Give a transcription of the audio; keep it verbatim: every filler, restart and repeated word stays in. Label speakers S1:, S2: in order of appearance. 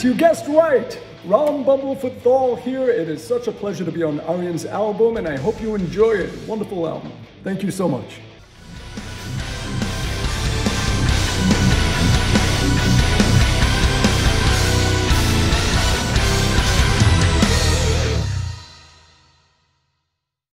S1: you guessed right! Ron Bumblefoot Thal here. It is such a pleasure to be on Aryan's album, and I hope you enjoy it. Wonderful album. Thank you so much.